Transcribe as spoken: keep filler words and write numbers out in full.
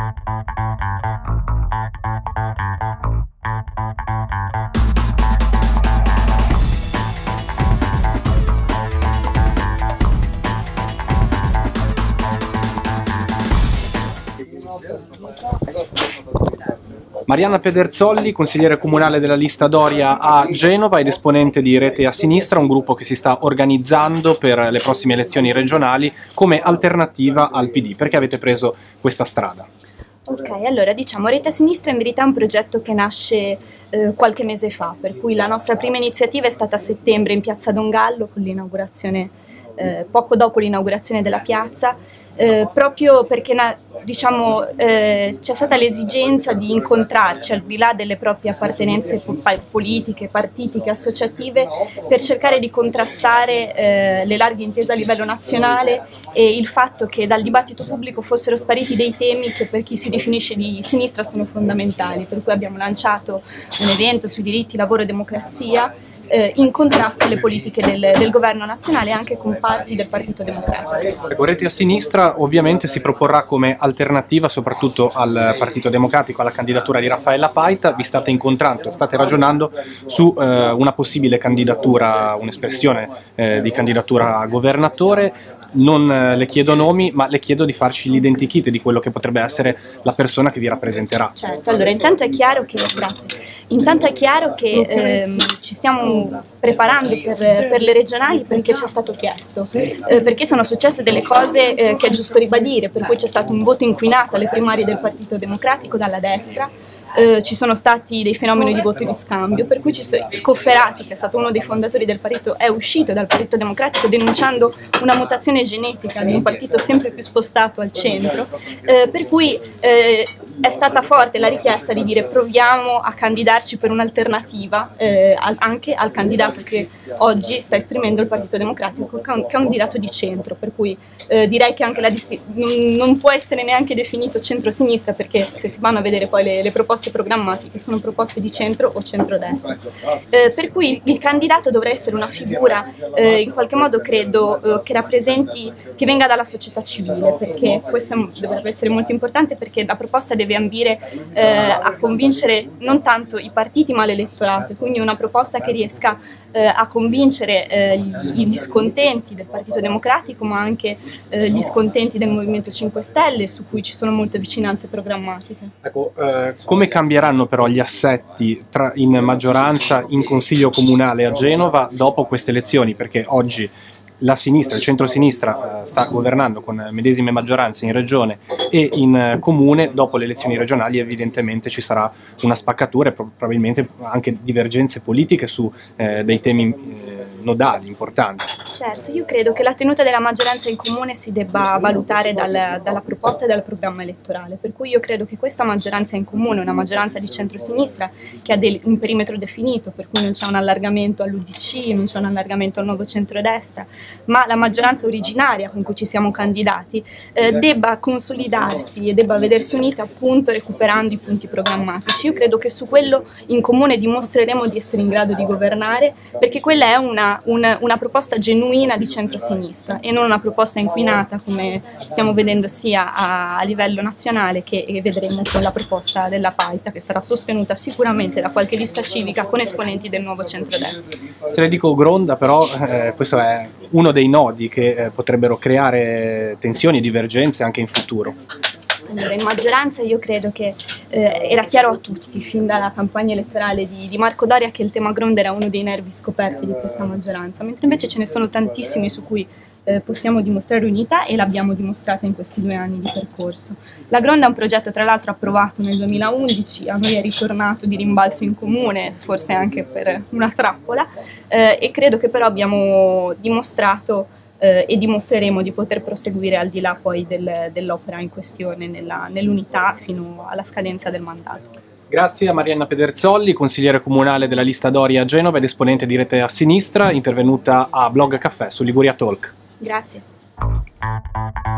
Marianna Pederzolli, consigliere comunale della lista Doria a Genova ed esponente di Rete a Sinistra, un gruppo che si sta organizzando per le prossime elezioni regionali come alternativa al P D. Perché avete preso questa strada? Ok, allora diciamo Rete a Sinistra in verità è un progetto che nasce eh, qualche mese fa, per cui la nostra prima iniziativa è stata a settembre in Piazza Don Gallo con l'inaugurazione, eh, poco dopo l'inaugurazione della piazza, eh, proprio perché diciamo, eh, c'è stata l'esigenza di incontrarci al di là delle proprie appartenenze politiche, partitiche, associative, per cercare di contrastare eh, le larghe intese a livello nazionale e il fatto che dal dibattito pubblico fossero spariti dei temi che per chi si definisce di sinistra sono fondamentali, per cui abbiamo lanciato un evento sui diritti, lavoro e democrazia eh, in contrasto alle politiche del, del governo nazionale e anche con parti del Partito Democratico. Rete a Sinistra ovviamente si proporrà come alternativa soprattutto al Partito Democratico, alla candidatura di Raffaella Paita. Vi state incontrando, state ragionando su eh, una possibile candidatura, un'espressione eh, di candidatura a governatore. Non eh, le chiedo nomi, ma le chiedo di farci l'identikit di quello che potrebbe essere la persona che vi rappresenterà. Certo, allora intanto è chiaro che, grazie, intanto è chiaro che ehm, ci stiamo preparando per, per le regionali perché ci è stato chiesto, eh, perché sono successe delle cose eh, che è giusto ribadire, per cui c'è stato un voto inquinato alle primarie del Partito Democratico dalla destra. Eh, ci sono stati dei fenomeni di voto di scambio, per cui ci sono, Cofferati, che è stato uno dei fondatori del partito, è uscito dal Partito Democratico denunciando una mutazione genetica di un partito sempre più spostato al centro, eh, per cui eh, è stata forte la richiesta di dire proviamo a candidarci per un'alternativa eh, al, anche al candidato che oggi sta esprimendo il Partito Democratico, che è un candidato di centro, per cui eh, direi che anche la non, non può essere neanche definito centro-sinistra, perché se si vanno a vedere poi le, le proposte programmatiche sono proposte di centro o centrodestra, eh, per cui il candidato dovrà essere una figura eh, in qualche modo credo eh, che rappresenti, che venga dalla società civile, perché questo dovrebbe essere molto importante, perché la proposta deve ambire eh, a convincere non tanto i partiti ma l'elettorato, quindi una proposta che riesca eh, a convincere eh, gli scontenti del Partito Democratico ma anche eh, gli scontenti del Movimento cinque Stelle, su cui ci sono molte vicinanze programmatiche. Ecco, eh, come cambieranno però gli assetti tra, in maggioranza in Consiglio Comunale a Genova dopo queste elezioni? Perché oggi la sinistra, il centro-sinistra eh, sta governando con medesime maggioranze in regione e in eh, comune. Dopo le elezioni regionali evidentemente ci sarà una spaccatura e probabilmente anche divergenze politiche su eh, dei temi eh, nodali, importanti. Certo, io credo che la tenuta della maggioranza in comune si debba valutare dal, dalla proposta e dal programma elettorale, per cui io credo che questa maggioranza in comune, una maggioranza di centrosinistra che ha del, un perimetro definito, per cui non c'è un allargamento all'U D C, non c'è un allargamento al nuovo centrodestra, ma la maggioranza originaria con cui ci siamo candidati eh, debba consolidarsi e debba vedersi unita appunto recuperando i punti programmatici. Io credo che su quello in comune dimostreremo di essere in grado di governare, perché quella è una, una, una proposta genuina di centrosinistra e non una proposta inquinata come stiamo vedendo sia a, a livello nazionale che vedremo con la proposta della Paita, che sarà sostenuta sicuramente da qualche lista civica con esponenti del nuovo centrodestra. Se le dico Gronda, però eh, questo è uno dei nodi che eh, potrebbero creare tensioni e divergenze anche in futuro. Allora, in maggioranza io credo che eh, era chiaro a tutti, fin dalla campagna elettorale di, di Marco Doria, che il tema Gronda era uno dei nervi scoperti di questa maggioranza, mentre invece ce ne sono tantissimi su cui eh, possiamo dimostrare unità e l'abbiamo dimostrata in questi due anni di percorso. La Gronda è un progetto tra l'altro approvato nel duemilaundici, a noi è ritornato di rimbalzo in comune, forse anche per una trappola, eh, e credo che però abbiamo dimostrato Eh, e dimostreremo di poter proseguire al di là poi del, dell'opera in questione nell'unità fino alla scadenza del mandato. Grazie a Marianna Pederzolli, consigliere comunale della lista Doria a Genova ed esponente di Rete a Sinistra, intervenuta a Blog Caffè su Liguria Talk. Grazie.